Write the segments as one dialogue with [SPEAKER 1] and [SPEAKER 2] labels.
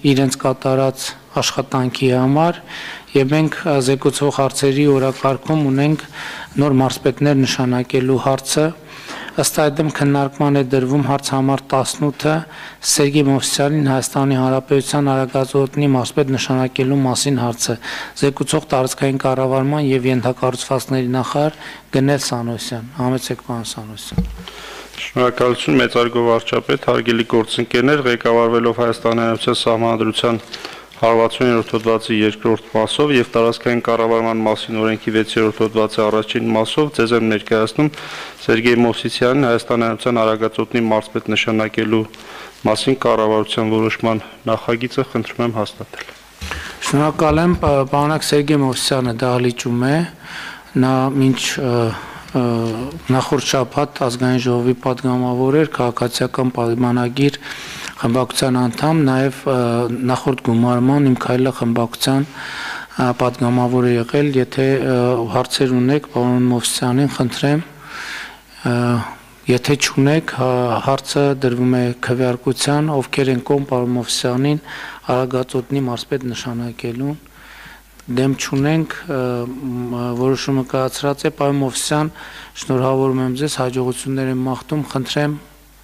[SPEAKER 1] իրենց կատարած աշխատանքի համար եւ մենք զեկուցող հարցերի օրակարգում ունենք նոր մարզպետներ նշանակելու հարցը ըստ այդմ քննարկման է դրվում հարց համար 18-ը Սերգեյ Մովսիսյանին Հայաստանի Հանրապետության Արագածոտնի մարզպետ նշանակելու մասին հարցը զեկուցող տարածքային կառավարման եւ ենթակառուցվածքների նախարար Գնել Սանոսյան համեցեք պարոն Սանոսյան
[SPEAKER 2] Շնորհակալություն մեծարգո վարչապետ, հարգելի գործընկերներ, ղեկավարվելով Հայաստանի Հանրապետության Սահմանադրության 167 հոդվածի 2-րդ մասով եւ տարածքային կառավարման մասին օրենքի 6-րդ հոդվածի առաջին մասով ձեզ եմ ներկայացնում Սերգեյ Մովսիսյանին Հայաստանի Հանրապետության Արագածոտնի մարզպետ նշանակելու մասին կառավարության որոշման նախագիծը խնդրում եմ հաստատել։
[SPEAKER 1] Շնորհակալ եմ, պարոն Սերգեյ Մովսիսյանը դահլիճում է, նա մինչ նախորդ շաբաթ ազգային ժողովի падգամավոր էր, քաղաքացիական պայմանագիր խմբակցության անդամ, նաև նախորդ գումարման իմ քայլը խմբակցության падգամավոր է եղել, եթե հարցեր ունեք պարոն Մովսիսյանին, խնդրեմ, եթե չունեք, հարցը դրվում է քվեարկության, ովքեր են կողմ պարոն Մովսիսյանին Արագածոտնի մարզպետ նշանակելուն դեմ չունենք, որոշումը կայացրած է, պարոն Մովսիսյան, շնորհավորում եմ ձեզ, հաջողություններ եմ մաղթում, խնդրեմ։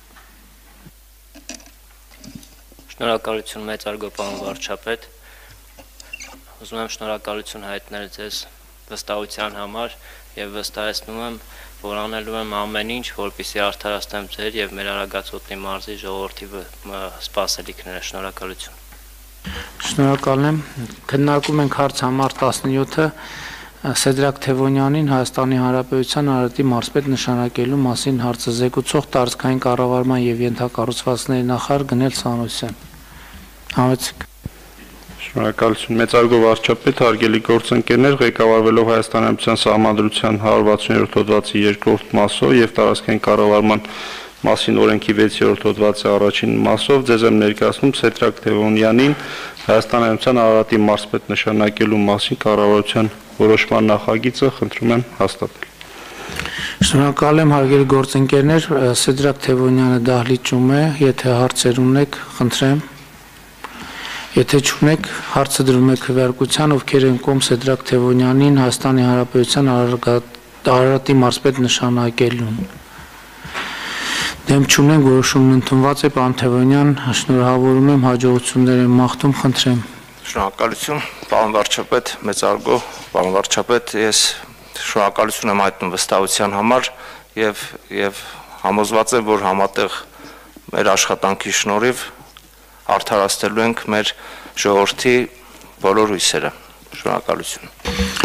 [SPEAKER 3] Շնորհակալություն մեծարգո պարոն վարչապետ, ուզում եմ շնորհակալություն հայտնել ձեզ վստահության համար եւ վստահեցնում եմ, որ անելու եմ ամեն ինչ, որպեսզի արդարացնեմ ձեր եւ մեր Արագածոտնի մարզի ժողովրդի սպասելիքները, շնորհակալություն։
[SPEAKER 1] Շնորհակալ եմ, քննարկում ենք հարց համար 17-ը Սեդրակ Թևոնյանին Հայաստանի Հանրապետության Արարատի մարզպետ նշանակելու մասին հարցը զեկուցող տարածքային կառավարման եւ ենթակառուցվածքների նախարար Գնել Սանոսյան։ Համեցեք։
[SPEAKER 2] Շնորհակալություն մեծարգո վարչապետ, հարգելի գործընկերներ, ղեկավարվելով Հայաստանի Հանրապետության Սահմանադրության 167 հոդվածի 2-րդ մասով եւ տարածքային կառավարման մասին օրենքի 6-րդ հոդվածի առաջին մասով ձեզ եմ ներկայացնում Սեդրակ Թևոնյանին Հայաստանի Հանրապետության Արարատի մարզպետ նշանակելու մասին կառավարության որոշման նախագիծը խնդրում եմ հաստատել։
[SPEAKER 1] Շնորհակալ եմ, հարգելի գործընկերներ, Սեդրակ Թևոնյանը դահլիճում է, եթե հարցեր ունեք, խնդրեմ։ Եթե չունեք, հարցը դրվում է քվեարկության, ովքեր են կողմ Սեդրակ Թևոնյանին Հայաստանի Հանրապետության Արարատի մարզպետ նշանակելուն։ Դեմ չունենք, որոշումն ընդունված է, պարոն Թևոնյան, շնորհավորում եմ, հաջողություններ եմ մաղթում, խնդրեմ։
[SPEAKER 4] Շնորհակալություն, պարոն վարչապետ, մեծարգո, պարոն վարչապետ, ես շնորհակալություն եմ հայտնում վստահության համար եւ համոզված եմ, որ համատեղ մեր աշխատանքի շնորհիվ արդարացնելու ենք մեր ժողովրդի բոլոր հույսերը։ Շնորհակալություն։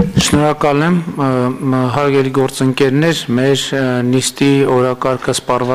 [SPEAKER 1] Շնորհակալ եմ, հարգելի գործընկերներ, մեր նիստի օրակարգը սպառված